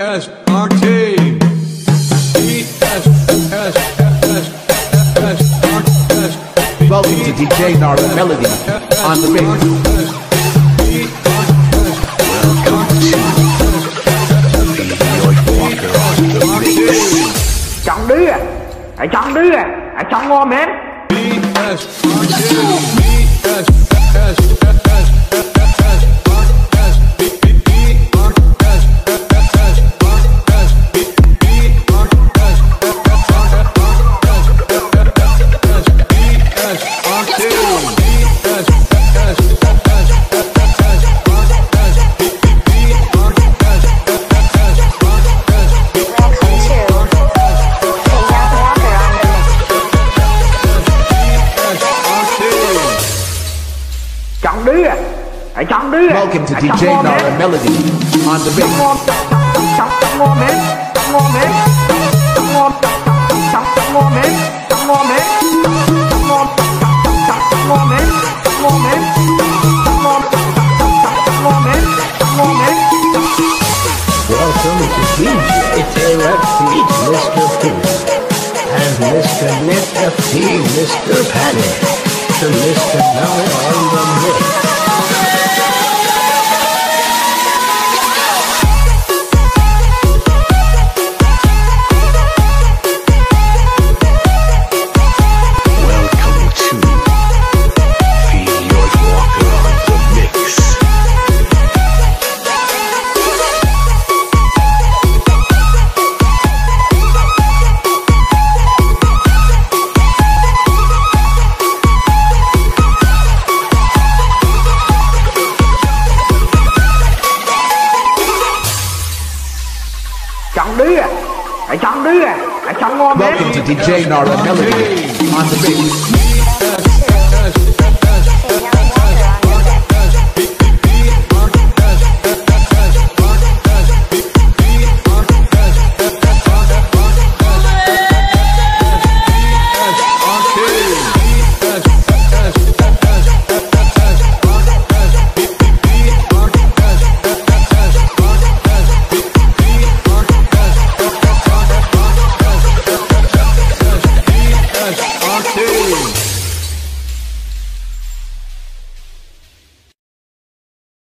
ES Octane. Welcome to DJ Nara Melody on the mix. Chọn đứa à? Hãy chọn đứa à? Hãy chọn ngon mến. Chọn đứa à? Hãy chọn đứa à? Welcome to DJ Nara Melody on the mix. Chọn ngon mến. Chọn ngon mến. Chọn ngon. Chọn ngon mến. Chọn ngon mến. Chọn ngon. Chọn ngon mến. Chọn ngon mến. Chọn ngon. Chọn ngon mến. Chọn ngon mến. Welcome to DJ TRFT, Mr. Peace, and Mr. NetFT, Mr. Panic, to Mr. Now on the mix. Chọn đứa à? Hãy chọn đứa à? Hãy chọn ngon mến. Welcome to DJ Nara Melody on the mix.